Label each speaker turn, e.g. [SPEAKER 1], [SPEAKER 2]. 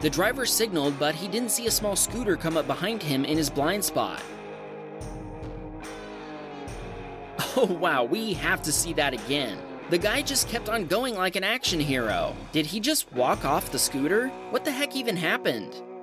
[SPEAKER 1] The driver signaled, but he didn't see a small scooter come up behind him in his blind spot. Oh wow, we have to see that again. The guy just kept on going like an action hero. Did he just walk off the scooter? What the heck even happened?